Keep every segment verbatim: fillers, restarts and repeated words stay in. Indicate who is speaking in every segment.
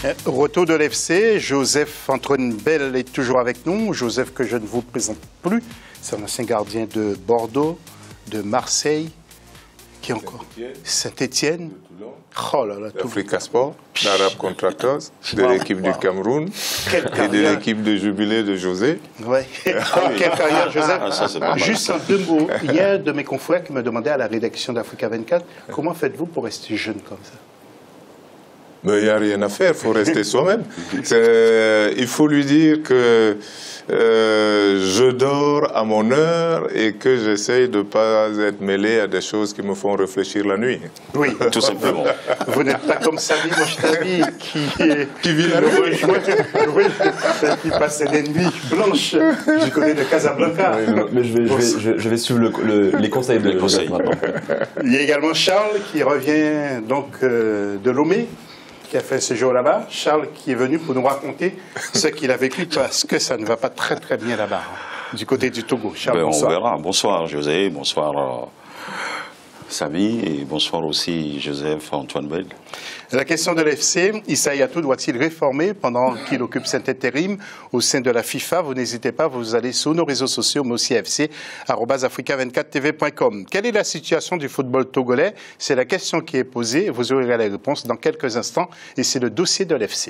Speaker 1: Retour de l'F C, Joseph-Antoine Bell est toujours avec nous. Joseph que je ne vous présente plus, c'est un ancien gardien de Bordeaux, de Marseille, qui encore Saint-Étienne. Oh là là,
Speaker 2: Africa Sport, l'Arab Contractors, de wow, l'équipe wow. du Cameroun et de l'équipe de Jubilé de José.
Speaker 1: Oui, quelle carrière, Joseph. Ah, ça, juste en deux mots, il y a un de mes confrères qui me demandait à la rédaction d'Africa vingt-quatre, comment faites-vous pour rester jeune comme ça?
Speaker 2: Mais il n'y a rien à faire, il faut rester soi-même. Il faut lui dire que euh, je dors à mon heure et que j'essaye de ne pas être mêlé à des choses qui me font réfléchir la nuit.
Speaker 1: Oui, tout simplement. Vous n'êtes pas comme Samy Mochtabi qui,
Speaker 2: qui vit la nuit.
Speaker 1: Oui, qui passe des nuits blanches du côté de Casablanca.
Speaker 3: Oui, mais je vais, je vais, je vais, je vais suivre le, le, les conseils de Joseph maintenant.
Speaker 1: Il y a également Charles qui revient donc euh, de Lomé, qui a fait ce jour là-bas. Charles qui est venu pour nous raconter ce qu'il a vécu parce que ça ne va pas très très bien là-bas, hein, du côté du Togo. Charles,
Speaker 4: ben,
Speaker 1: bonsoir.
Speaker 4: On verra. Bonsoir José, bonsoir euh, Samy et bonsoir aussi Joseph-Antoine Bell.
Speaker 1: La question de l'F C, Issa Hayatou doit-il réformer pendant qu'il occupe cet intérim au sein de la FIFA? Vous n'hésitez pas, vous allez sur nos réseaux sociaux, mais aussi F C, arobase africa vingt-quatre T V point com. Quelle est la situation du football togolais? C'est la question qui est posée. Vous aurez la réponse dans quelques instants et c'est le dossier de l'F C.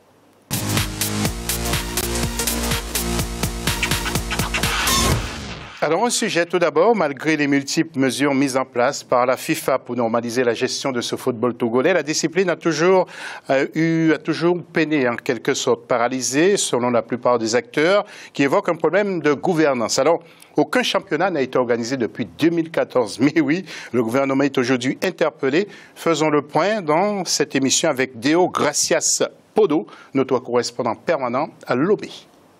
Speaker 1: Alors, un sujet tout d'abord, malgré les multiples mesures mises en place par la FIFA pour normaliser la gestion de ce football togolais, la discipline a toujours euh, eu, a toujours peiné en quelque sorte, paralysée selon la plupart des acteurs, qui évoquent un problème de gouvernance. Alors, aucun championnat n'a été organisé depuis deux mille quatorze. Mais oui, le gouvernement est aujourd'hui interpellé. Faisons le point dans cette émission avec Deo Gracias Podo, notre correspondant permanent à Lomé.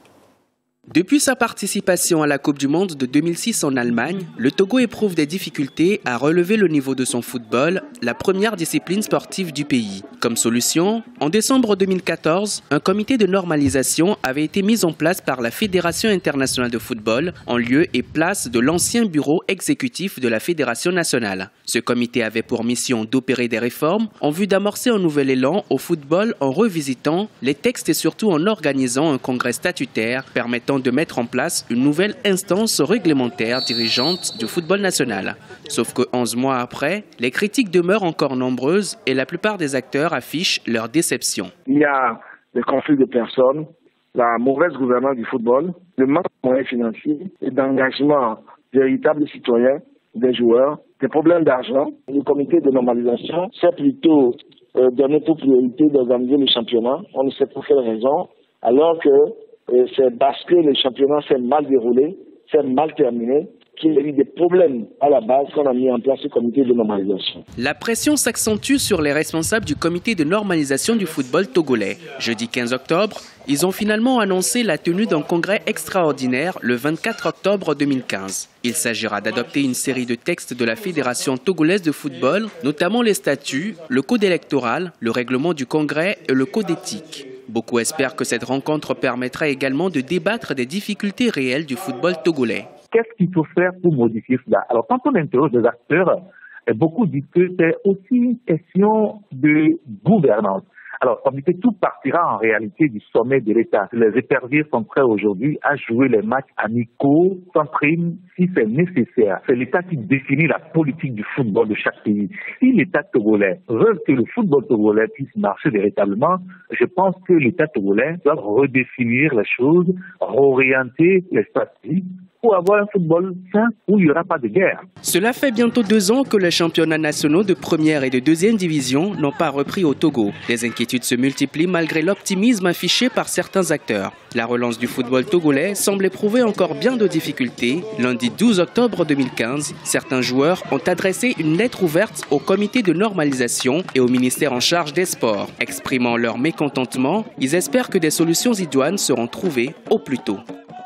Speaker 5: Depuis sa participation à la Coupe du Monde de deux mille six en Allemagne, le Togo éprouve des difficultés à relever le niveau de son football, la première discipline sportive du pays. Comme solution, en décembre deux mille quatorze, un comité de normalisation avait été mis en place par la Fédération internationale de football en lieu et place de l'ancien bureau exécutif de la Fédération nationale. Ce comité avait pour mission d'opérer des réformes en vue d'amorcer un nouvel élan au football en revisitant les textes et surtout en organisant un congrès statutaire permettant de mettre en place une nouvelle instance réglementaire dirigeante du football national. Sauf que onze mois après, les critiques demeurent encore nombreuses et la plupart des acteurs affichent leur déception.
Speaker 6: Il y a des conflits de personnes, la mauvaise gouvernance du football, le manque de moyens financiers et d'engagement véritable des citoyens, des joueurs, des problèmes d'argent. Le comité de normalisation s'est plutôt euh, donné pour priorité d'organiser le championnat. On ne sait pour quelle raison, alors que c'est parce que le championnat s'est mal déroulé, s'est mal terminé, qu'il y a eu des problèmes à la base qu'on a mis en place ce comité de normalisation.
Speaker 5: La pression s'accentue sur les responsables du comité de normalisation du football togolais. Jeudi quinze octobre, ils ont finalement annoncé la tenue d'un congrès extraordinaire le vingt-quatre octobre deux mille quinze. Il s'agira d'adopter une série de textes de la Fédération togolaise de football, notamment les statuts, le code électoral, le règlement du congrès et le code éthique. Beaucoup espèrent que cette rencontre permettra également de débattre des difficultés réelles du football togolais.
Speaker 7: Qu'est-ce qu'il faut faire pour modifier cela? Alors, quand on interroge des acteurs, beaucoup disent que c'est aussi une question de gouvernance. Alors, comme dit, tout partira en réalité du sommet de l'État. Les éperviers sont prêts aujourd'hui à jouer les matchs amicaux, sans prime, si c'est nécessaire. C'est l'État qui définit la politique du football de chaque pays. Si l'État togolais veut que le football togolais puisse marcher véritablement, je pense que l'État togolais doit redéfinir les choses, réorienter les stratégies pour avoir un football sain où il n'y aura pas de guerre.
Speaker 5: Cela fait bientôt deux ans que les championnats nationaux de première et de deuxième division n'ont pas repris au Togo. Les inquiétudes se multiplient malgré l'optimisme affiché par certains acteurs. La relance du football togolais semble éprouver encore bien de difficultés. Lundi douze octobre deux mille quinze, certains joueurs ont adressé une lettre ouverte au comité de normalisation et au ministère en charge des sports. Exprimant leur mécontentement, ils espèrent que des solutions idoines seront trouvées au plus tôt.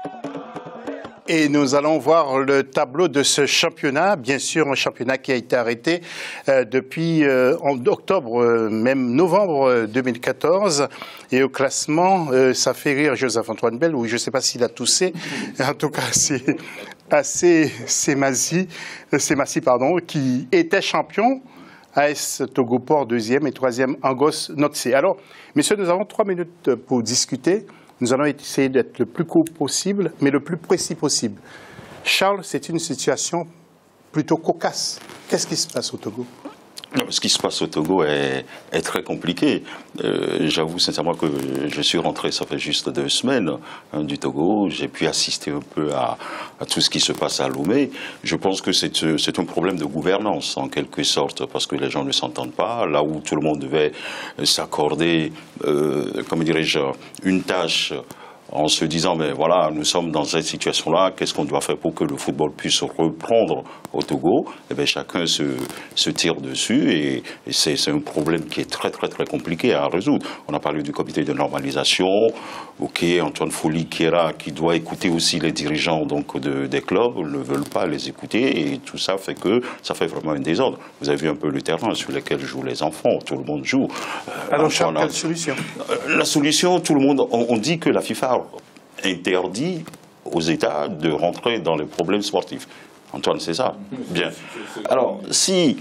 Speaker 1: Et nous allons voir le tableau de ce championnat, bien sûr un championnat qui a été arrêté euh, depuis euh, en octobre, euh, même novembre euh, deux mille quatorze. Et au classement, euh, ça fait rire Joseph-Antoine Bell, ou je ne sais pas s'il a toussé, en tout cas c'est assez c'est Massi, c'est Massi pardon, qui était champion A S Togo Port deuxième et troisième Angos Notse. Alors, messieurs, nous avons trois minutes pour discuter. Nous allons essayer d'être le plus court possible, mais le plus précis possible. Charles, c'est une situation plutôt cocasse. Qu'est-ce qui se passe au Togo ?
Speaker 4: Non, ce qui se passe au Togo est, est très compliqué. Euh, J'avoue sincèrement que je suis rentré, ça fait juste deux semaines hein, du Togo. J'ai pu assister un peu à, à tout ce qui se passe à Lomé. Je pense que c'est un problème de gouvernance, en quelque sorte, parce que les gens ne s'entendent pas. Là où tout le monde devait s'accorder, euh, comment dirais-je, une tâche en se disant, mais voilà, nous sommes dans cette situation-là, qu'est-ce qu'on doit faire pour que le football puisse reprendre au Togo? Eh bien, chacun se, se tire dessus et, et c'est un problème qui est très, très, très compliqué à résoudre. On a parlé du comité de normalisation, ok, Antoine Foli qui est là, qui doit écouter aussi les dirigeants donc, de, des clubs, ne veulent pas les écouter et tout ça fait que ça fait vraiment un désordre. Vous avez vu un peu le terrain sur lequel jouent les enfants, tout le monde joue.
Speaker 1: Euh, Alors, Charles, quelle solution?
Speaker 4: La solution, tout le monde, on, on dit que la FIFA interdit aux États de rentrer dans les problèmes sportifs. Antoine, c'est ça? Bien. Alors, si...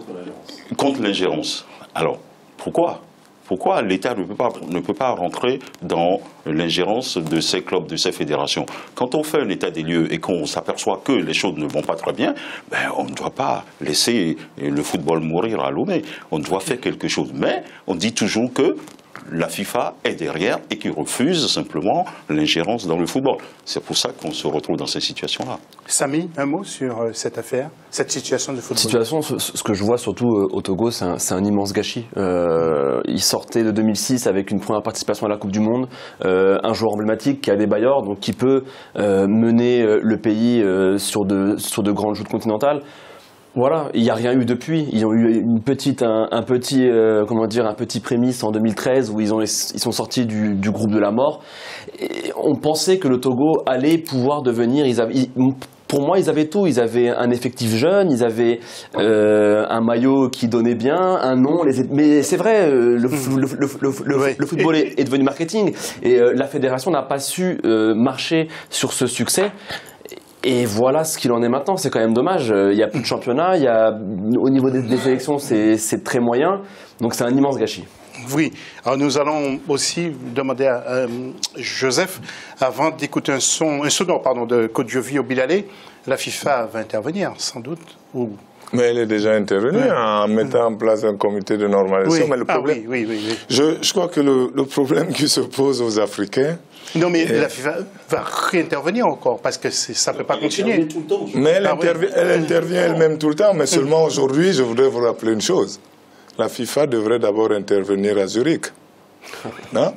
Speaker 4: Contre l'ingérence. Alors, pourquoi? Pourquoi l'État ne peut pas, ne peut pas rentrer dans l'ingérence de ces clubs, de ces fédérations? Quand on fait un état des lieux et qu'on s'aperçoit que les choses ne vont pas très bien, ben on ne doit pas laisser le football mourir à Lomé. On doit faire quelque chose. Mais on dit toujours que la FIFA est derrière et qui refuse simplement l'ingérence dans le football. C'est pour ça qu'on se retrouve dans ces situations-là.
Speaker 1: Samy, un mot sur euh, cette affaire, cette situation de football?
Speaker 3: Situation, ce, ce que je vois surtout euh, au Togo, c'est un, un immense gâchis. Euh, il sortait de deux mille six avec une première participation à la Coupe du Monde, euh, un joueur emblématique qui a des bailleurs, donc qui peut euh, mener euh, le pays euh, sur, de, sur de grandes joutes continentales. Voilà, il n'y a rien eu depuis. Ils ont eu une petite, un, un petit, euh, comment dire, un petit prémisse en deux mille treize où ils, ont, ils sont sortis du, du groupe de la mort. Et on pensait que le Togo allait pouvoir devenir. Ils avaient, ils, pour moi, ils avaient tout. Ils avaient un effectif jeune, ils avaient euh, un maillot qui donnait bien, un nom. Les, mais c'est vrai, le, le, le, le, le, le football est, est devenu marketing et euh, la fédération n'a pas su euh, marcher sur ce succès. Et voilà ce qu'il en est maintenant, c'est quand même dommage. Il n'y a plus de championnat, il y a, au niveau des, des sélections, c'est très moyen, donc c'est un immense gâchis.
Speaker 1: Oui, alors nous allons aussi demander à euh, Joseph, avant d'écouter un son, un sonore pardon, de Kodjovi au Bilalé, la FIFA va intervenir sans doute ou...
Speaker 2: Mais elle est déjà intervenue oui. en mettant en place un comité de normalisation.
Speaker 1: Oui.
Speaker 2: Mais le problème,
Speaker 1: ah, oui, oui, oui, oui.
Speaker 2: Je, je crois que le, le problème qui se pose aux Africains...
Speaker 1: Non, mais est... la FIFA va réintervenir encore, parce que ça ne peut pas continuer.
Speaker 2: Tout le temps, mais elle, ah, intervi oui. elle intervient elle-même tout le temps, mais seulement aujourd'hui, je voudrais vous rappeler une chose. La FIFA devrait d'abord intervenir à Zurich. Non?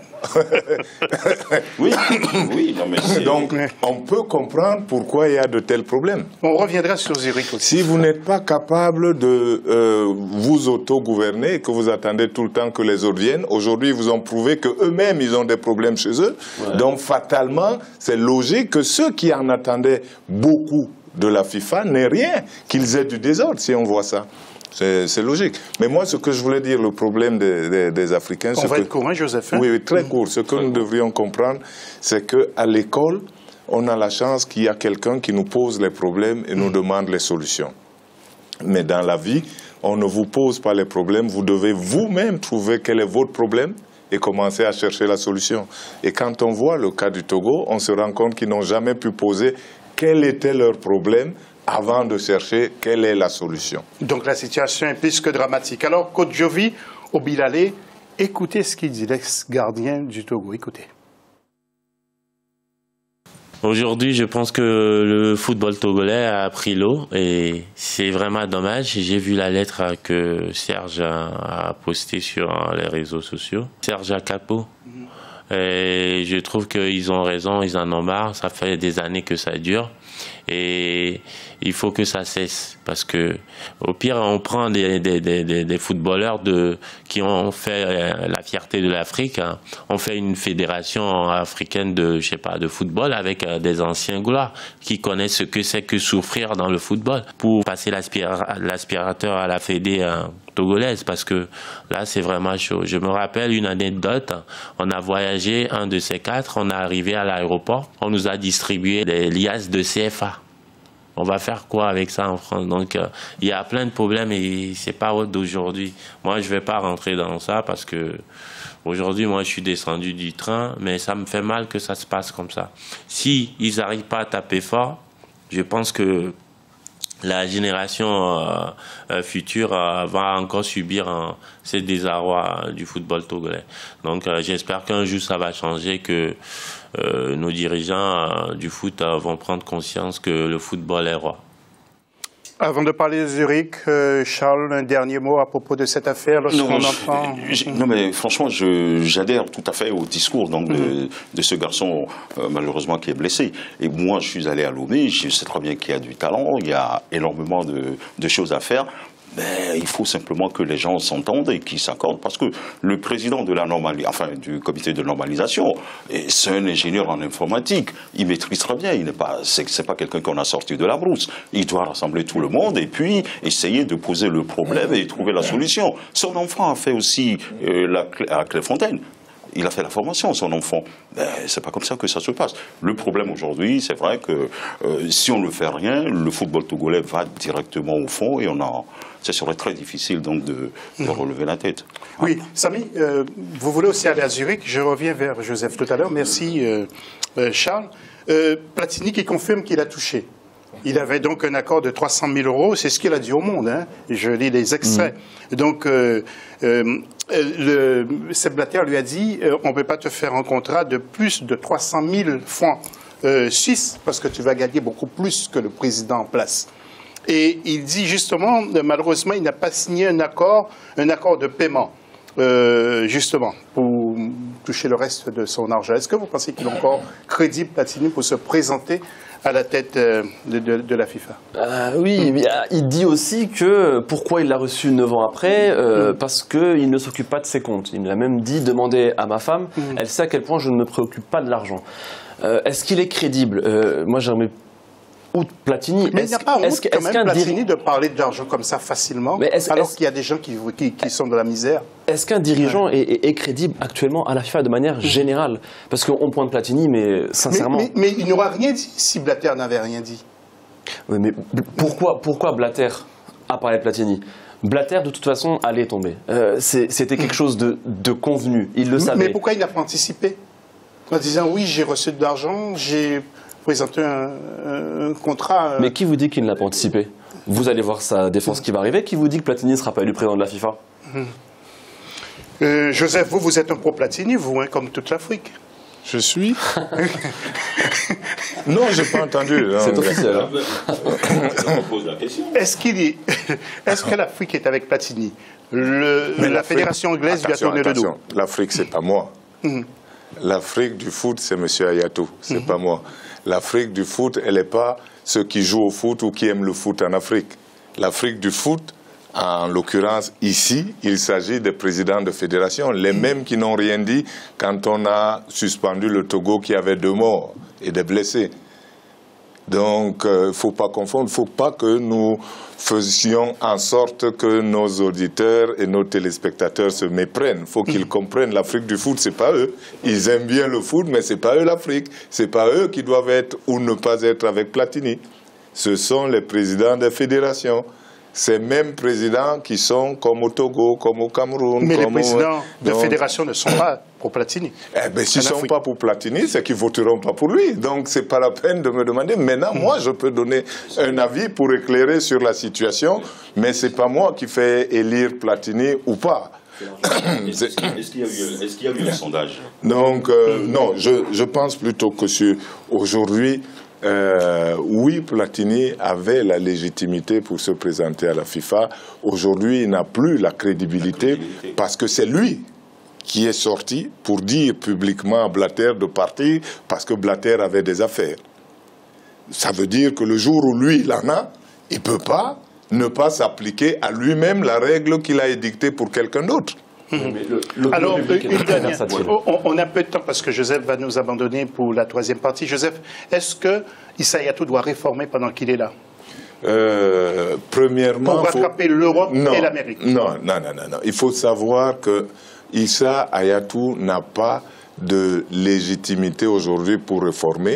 Speaker 4: Oui, oui. Non, mais
Speaker 2: donc on peut comprendre pourquoi il y a de tels problèmes.
Speaker 1: On reviendra sur Zurich aussi.
Speaker 2: Si vous n'êtes pas capable de euh, vous auto-gouverner et que vous attendez tout le temps que les autres viennent, aujourd'hui ils vous ont prouvé qu'eux-mêmes ils ont des problèmes chez eux. Ouais. Donc fatalement, c'est logique que ceux qui en attendaient beaucoup de la FIFA n'aient rien, qu'ils aient du désordre si on voit ça. C'est logique. Mais moi, ce que je voulais dire, le problème des, des, des Africains...
Speaker 1: On va
Speaker 2: que,
Speaker 1: être court, hein, Joseph hein?
Speaker 2: Oui, oui, très court. Ce que nous devrions comprendre, c'est qu'à l'école, on a la chance qu'il y a quelqu'un qui nous pose les problèmes et nous demande les solutions. Mais dans la vie, on ne vous pose pas les problèmes. Vous devez vous-même trouver quel est votre problème et commencer à chercher la solution. Et quand on voit le cas du Togo, on se rend compte qu'ils n'ont jamais pu poser quel était leur problème avant de chercher quelle est la solution.
Speaker 1: Donc la situation est plus que dramatique. Alors, Kodjovi au Bilalé, écoutez ce qu'il dit, l'ex-gardien du Togo. Écoutez.
Speaker 8: Aujourd'hui, je pense que le football togolais a pris l'eau et c'est vraiment dommage. J'ai vu la lettre que Serge a postée sur les réseaux sociaux. Serge Akapo. Et je trouve qu'ils ont raison, ils en ont marre. Ça fait des années que ça dure. Et il faut que ça cesse parce que au pire on prend des, des, des, des footballeurs de, qui ont fait la fierté de l'Afrique, hein. On fait une fédération africaine de, je sais pas, de football avec des anciens gloires qui connaissent ce que c'est que souffrir dans le football pour passer l'aspirateur à la fédé hein, togolaise parce que là c'est vraiment chaud. Je me rappelle une anecdote, on a voyagé un de ces quatre, on est arrivé à l'aéroport, on nous a distribué des liasses de C F A. On va faire quoi avec ça en France? Donc, euh, il y a plein de problèmes et c'est pas d'aujourd'hui. Moi, je vais pas rentrer dans ça parce que aujourd'hui, moi, je suis descendu du train, mais ça me fait mal que ça se passe comme ça. Si ils n'arrivent pas à taper fort, je pense que la génération euh, euh, future euh, va encore subir euh, ces désarrois euh, du football togolais. Donc, euh, j'espère qu'un jour, ça va changer, que euh, nos dirigeants euh, du foot euh, vont prendre conscience que le football est roi.
Speaker 1: Avant de parler de Zurich, euh, Charles, un dernier mot à propos de cette affaire lorsqu'on entend...
Speaker 4: Non, mais franchement, j'adhère tout à fait au discours donc, de, mm-hmm. de ce garçon, euh, malheureusement, qui est blessé. Et moi, je suis allé à Lomé, je sais très bien qu'il y a du talent, il y a énormément de, de choses à faire. Mais il faut simplement que les gens s'entendent et qu'ils s'accordent, parce que le président de la normali... enfin, du comité de normalisation, c'est un ingénieur en informatique. Il maîtrise très bien. Il n'est pas, c'est pas quelqu'un qu'on a sorti de la brousse. Il doit rassembler tout le monde et puis essayer de poser le problème et trouver la solution. Son enfant a fait aussi euh, la, à Clairefontaine. Il a fait la formation, son enfant. Ben, c'est pas comme ça que ça se passe. Le problème aujourd'hui, c'est vrai que euh, si on ne fait rien, le football togolais va directement au fond et on a, ça serait très difficile donc de, de relever la tête.
Speaker 1: Oui, Samy, euh, vous voulez aussi aller à Zurich. Je reviens vers Joseph tout à l'heure. Merci, euh, euh, Charles. Euh, Platini qui confirme qu'il a touché. Il avait donc un accord de trois cent mille euros, c'est ce qu'il a dit au Monde, hein. Je lis les extraits. Mmh. Donc, euh, euh, le, Sepp Blatter lui a dit, euh, on ne peut pas te faire un contrat de plus de trois cent mille francs euh, suisses, parce que tu vas gagner beaucoup plus que le président en place. Et il dit justement, malheureusement, il n'a pas signé un accord, un accord de paiement, euh, justement, pour toucher le reste de son argent. Est-ce que vous pensez qu'il est encore crédible, Platini, pour se présenter à la tête de, de, de la FIFA?
Speaker 3: euh, Oui, mais il dit aussi que pourquoi il l'a reçu neuf ans après, euh, parce qu'il ne s'occupe pas de ses comptes. Il a même dit, demandez à ma femme, mmh. elle sait à quel point je ne me préoccupe pas de l'argent. Euh, Est-ce qu'il est crédible? euh, Moi, j'aimerais... Ou Platini.
Speaker 1: Mais il n'y a pas honte quand même, Platini, de parler d'argent comme ça facilement, alors qu'il y a des gens qui, qui, qui sont dans la misère.
Speaker 3: Est-ce qu'un dirigeant ouais. est, est crédible actuellement à la FIFA de manière générale? Parce qu'on pointe Platini, mais sincèrement...
Speaker 1: Mais, mais, mais il n'aura rien dit si Blatter n'avait rien dit.
Speaker 3: Oui, mais pourquoi, pourquoi Blatter a parlé de Platini? Blatter, de toute façon, allait tomber. Euh, C'était quelque chose de, de convenu. Il le savait.
Speaker 1: Mais pourquoi il n'a pas anticipé? En disant, oui, j'ai reçu de l'argent, j'ai... présenter un, un contrat... Euh...
Speaker 3: Mais qui vous dit qu'il n'a pas anticipé? Vous allez voir sa défense qui va arriver. Qui vous dit que Platini ne sera pas élu président de la FIFA?
Speaker 1: mmh. euh, Joseph, vous, vous êtes un pro-Platini, vous, hein, comme toute l'Afrique.
Speaker 2: Je suis Non, j'ai pas entendu.
Speaker 3: C'est officiel. Hein.
Speaker 1: Est-ce qu'il est... Est-ce que l'Afrique est avec Platini? Le... La fédération anglaise lui a tourné le dos.
Speaker 2: L'Afrique, c'est pas moi. mmh. L'Afrique du foot, c'est M. Ayatou, c'est mmh. pas moi. L'Afrique du foot, elle n'est pas ceux qui jouent au foot ou qui aiment le foot en Afrique. L'Afrique du foot, en l'occurrence ici, il s'agit des présidents de fédération, les mêmes qui n'ont rien dit quand on a suspendu le Togo qui avait deux morts et des blessés. Donc, il euh, ne faut pas confondre, il ne faut pas que nous faisions en sorte que nos auditeurs et nos téléspectateurs se méprennent. Il faut qu'ils comprennent l'Afrique du foot, ce n'est pas eux. Ils aiment bien le foot, mais ce n'est pas eux l'Afrique. Ce n'est pas eux qui doivent être ou ne pas être avec Platini. Ce sont les présidents des fédérations. Ces mêmes présidents qui sont comme au Togo, comme au Cameroun.
Speaker 1: Mais
Speaker 2: comme
Speaker 1: les présidents
Speaker 2: au...
Speaker 1: de
Speaker 2: Donc...
Speaker 1: fédération ne sont pas pour Platini.
Speaker 2: Eh bien, s'ils ne sont pas pour Platini, c'est qu'ils ne voteront pas pour lui. Donc, ce n'est pas la peine de me demander. Maintenant, moi, je peux donner un avis pour éclairer sur la situation, mais ce n'est pas moi qui fais élire Platini ou pas.
Speaker 4: Est-ce qu'il y a eu, est-ce qu'il y a eu un sondage?
Speaker 2: Donc, euh, non, je, je pense plutôt que sur aujourd'hui, Euh, oui, Platini avait la légitimité pour se présenter à la FIFA. Aujourd'hui, il n'a plus la crédibilité, la crédibilité parce que c'est lui qui est sorti pour dire publiquement à Blatter de partir parce que Blatter avait des affaires. Ça veut dire que le jour où lui, il en a, il ne peut pas ne pas s'appliquer à lui-même la règle qu'il a édictée pour quelqu'un d'autre.
Speaker 1: Mmh. Le, le Alors, une dernière, on, on a peu de temps parce que Joseph va nous abandonner pour la troisième partie. Joseph, est-ce que Issa Hayatou doit réformer pendant qu'il est là?
Speaker 2: euh, Premièrement...
Speaker 1: Pour rattraper faut... l'Europe et l'Amérique.
Speaker 2: Non, non, non, non, non. Il faut savoir que Issa Hayatou n'a pas de légitimité aujourd'hui pour réformer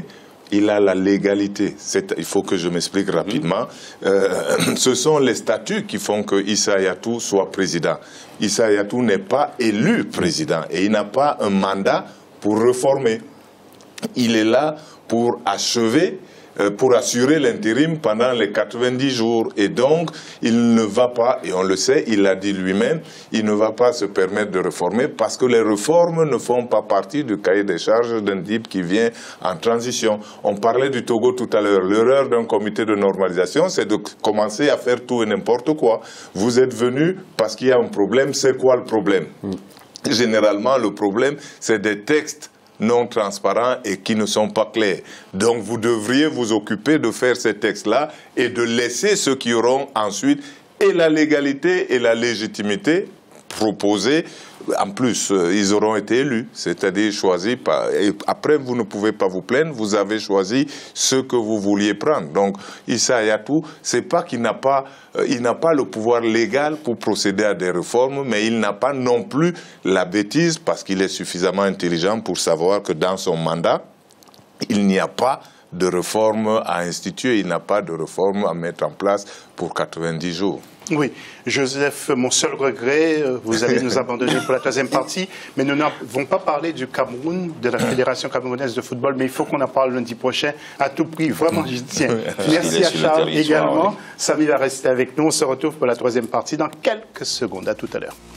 Speaker 2: il a la légalité. Il faut que je m'explique rapidement. Euh, ce sont les statuts qui font que Issa Hayatou soit président. Issa Hayatou n'est pas élu président et il n'a pas un mandat pour réformer. Il est là pour achever, euh, pour assurer l'intérim pendant les quatre-vingt-dix jours. Et donc, il ne va pas, et on le sait, il l'a dit lui-même, il ne va pas se permettre de réformer parce que les réformes ne font pas partie du cahier des charges d'un type qui vient en transition. On parlait du Togo tout à l'heure. L'erreur d'un comité de normalisation, c'est de commencer à faire tout et n'importe quoi. Vous êtes venu parce qu'il y a un problème. C'est quoi le problème? Mm. Généralement, le problème, c'est des textes non transparents et qui ne sont pas clairs. Donc vous devriez vous occuper de faire ces textes-là et de laisser ceux qui auront ensuite et la légalité et la légitimité proposées. En plus, euh, ils auront été élus, c'est-à-dire choisis par... Et après, vous ne pouvez pas vous plaindre, vous avez choisi ceux que vous vouliez prendre. Donc, Issa Hayatou, c'est pas qu'il n'a pas, euh, il n'a pas le pouvoir légal pour procéder à des réformes, mais il n'a pas non plus la bêtise, parce qu'il est suffisamment intelligent pour savoir que dans son mandat, il n'y a pas de réforme à instituer, il n'a pas de réforme à mettre en place pour quatre-vingt-dix jours.
Speaker 1: Oui, Joseph, mon seul regret, vous allez nous abandonner pour la troisième partie, mais nous n'avons pas parlé du Cameroun, de la Fédération camerounaise de football, mais il faut qu'on en parle lundi prochain à tout prix. Vraiment, j'y tiens. Merci à Charles également. Oui. Samy va rester avec nous. On se retrouve pour la troisième partie dans quelques secondes. À tout à l'heure.